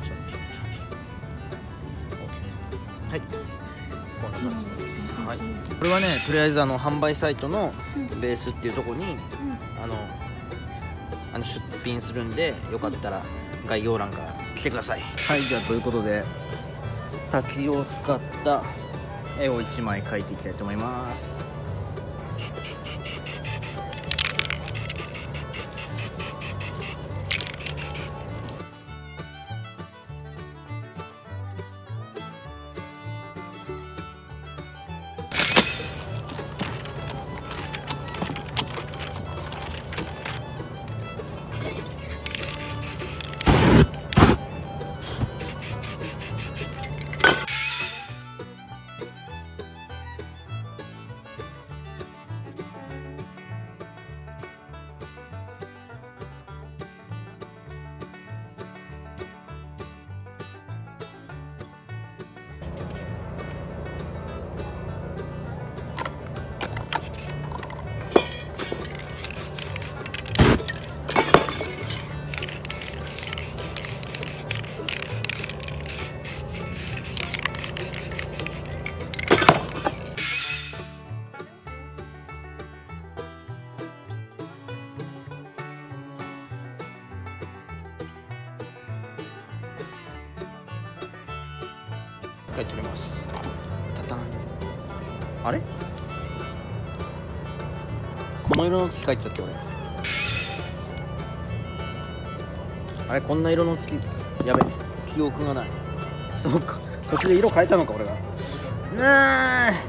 はい、こんな感じです。はい、これはね、とりあえず販売サイトのベースっていうところに、出品するんで、よかったら概要欄から来てください。はい、じゃあということで滝を使った絵を1枚描いていきたいと思います。書いております。タタン。あれ？この色の月書いてたっけ俺。あれこんな色の月、やべ、記憶がない。そうか、途中で色変えたのか俺が。なあ。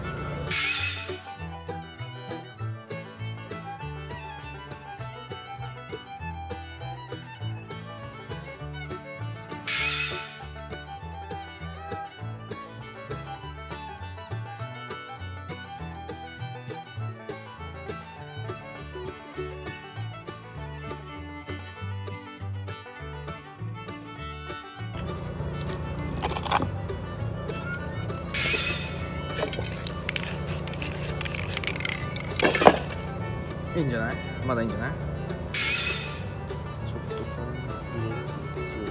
いいんじゃない？まだいいんじゃない？ちょっとこれ入れつつ、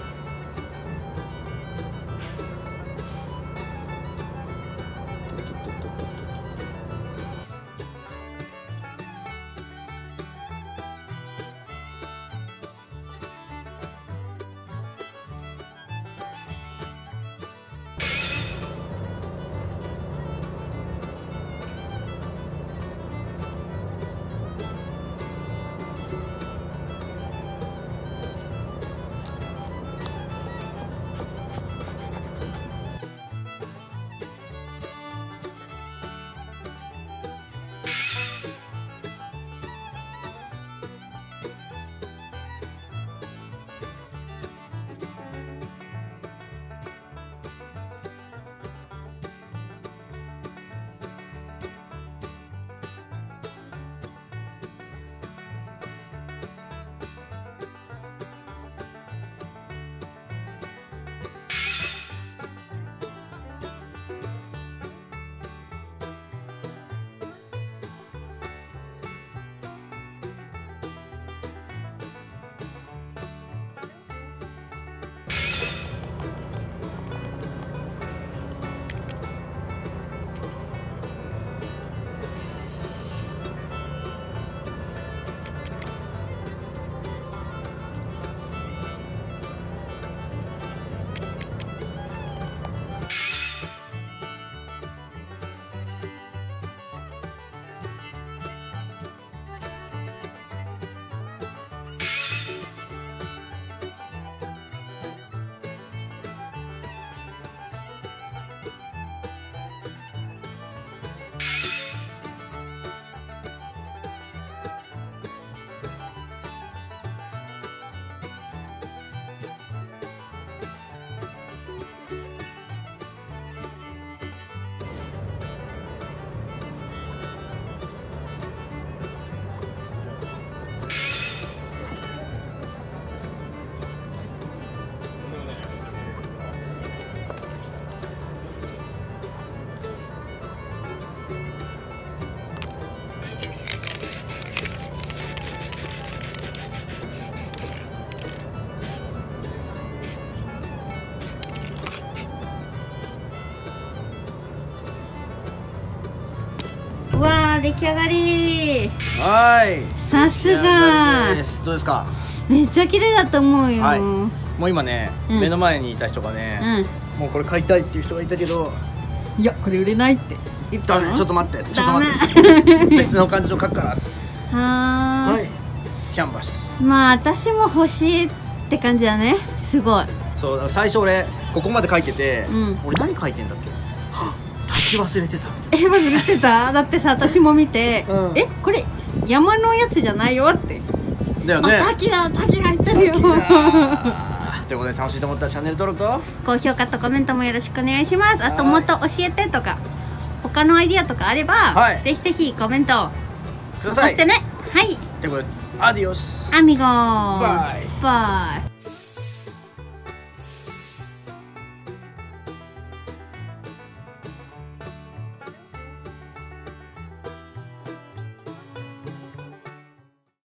出来上がり。 はい。 さす出来上がりです。どうですか。 めっちゃ綺麗だと思うよ。 はい。もう今ね、 うん目の前にいた人がね、もうこれ買いたいっていう人がいたけど、 いやこれ売れないって言ったの。 ダメ、ちょっと待って、ちょっと待って別の感じの書くからっつって。 ははい。キャンバス。 まあ私も欲しいって感じだね。すごい。 そう、だから最初俺ここまで書いてて、 うん俺何書いてんだっけ。はっ、炊き忘れてた。 忘れてた。だってさ私も見て、 うんこれ山のやつじゃないよって。 だよね。 あ、滝だ、滝入ってるよ。 滝だということで、楽しいと思ったらチャンネル登録と高評価とコメントもよろしくお願いします。あとはいもっと教えてとか他のアイディアとかあれば、 はいぜひぜひコメントください。 残してね。はい、 ということで、アディオス。 アミゴーバイバイ。